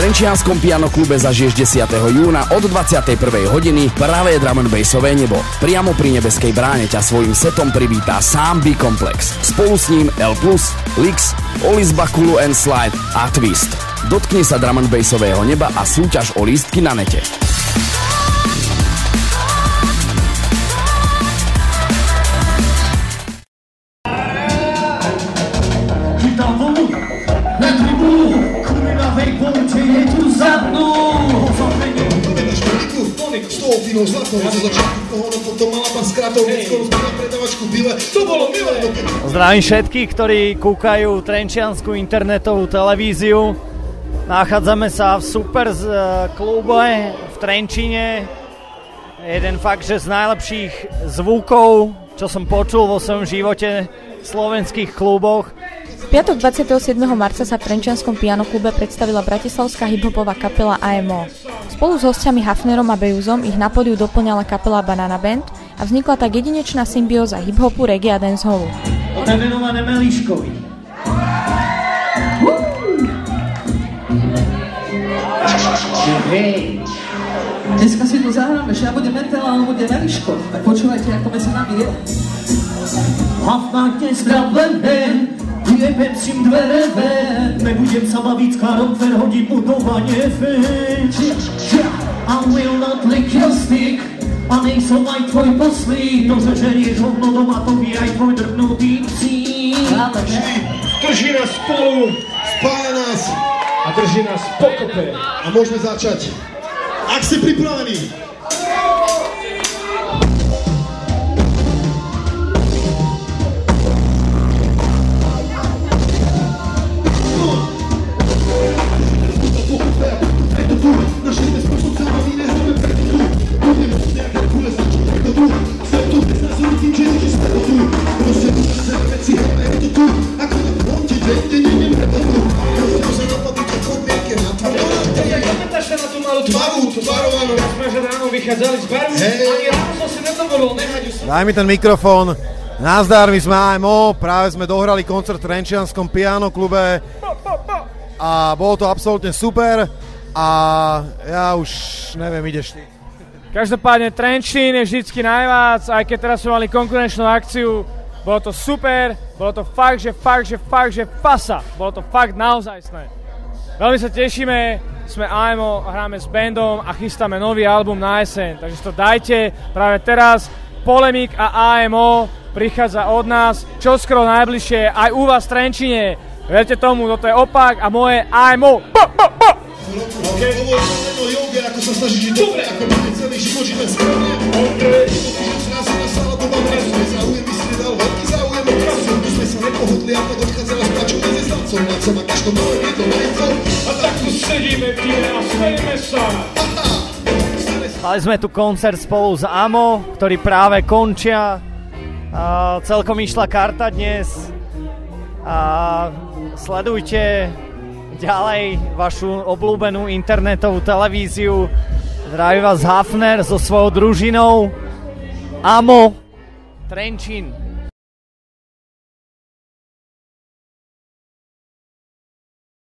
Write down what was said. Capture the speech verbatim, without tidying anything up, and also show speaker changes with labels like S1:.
S1: Trenčianskom piano klube zažiješ desiateho júna od dvadsiatej prvej hodiny pravé drum and bassové nebo. Priamo pri nebeskej bráne ťa svojím setom privítá sám B-Komplex. Spolu s ním L plus, Lix, Olis Bakulu and Slide a Twist. Dotkni sa drum and bassového neba a súťaž o lístky na nete.
S2: Zdravím všetkých, ktorí kúkajú trenčiansku internetovú televíziu. Nachádzame sa v super klube v Trenčíne. Jeden fakt, že z najlepších zvukov, čo som počul vo svojom živote v slovenských kluboch.
S3: V piatok dvadsiateho siedmeho marca sa v Trenčianskom piano klube predstavila bratislavská hiphopová kapela á em ó. Spolu s hosťami Hafnerom a Bejuzom ich na pódiu doplňala kapela Banana Band a vznikla tak jedinečná symbióza hiphopu, reggae a dancehallu.
S4: Venované Meliškovi. Hej, dneska si tu zahráme, že ja budem Mental a on bude Meliško. Tak počúvajte, ako medzi nami je. Hafnák nezdravené, jebem si dvere ven, nebudem sa baviť s Karom Fer, hodím mu do vane fen. I will not lick your stick, a nejsem aj tvoj poslík, to zežerieš hovno doma, to by aj tvoj drbnutý psík.
S5: Drží nás spolu, spája nás a drží nás pokope. A môžeme začať. Ak ste pripravení.
S6: Daj mi ten mikrofón. Nazdar, my sme á em ó, práve sme dohrali koncert v Trenčianskom piano klube a bolo to absolútne super a ja už neviem, ideš ty.
S7: Každopádne Trenčín je vždycky najviac, aj keď teraz sme mali konkurenčnú akciu, bolo to super, bolo to fakt, že fakt, že fakt, že pasa, bolo to fakt naozajstné. Veľmi sa tešíme, sme á em ó, hráme s bandom a chystáme nový album na jeseň, takže to dajte práve teraz. Polemik a á em ó prichádza od nás čoskoro najbližšie aj u vás v Trenčine. Verte tomu, toto je Opak a moje á em ó. Bo, bo, bo.
S5: Okay. Hovoríme o joge, ako sa snaží žiť dobre, ako bude celý život žiť len správne. Okay. Nás sa nastala doba mrazuje, záujem by si nedal veľký záujem o krasu. Tu sme sa nepohodli a pod odchádzala s plačom medzi znalcom. Na co má každom malé jedno majicom. A tak tu sedíme v kine a smejeme sa.
S2: Mali sme tu koncert spolu s á em ó, ktorý práve končia. A celkom išla karta dnes. A sledujte ďalej vašu obľúbenú internetovú televíziu. Zdraví vás Hafner so svojou družinou. á em ó Trenčín.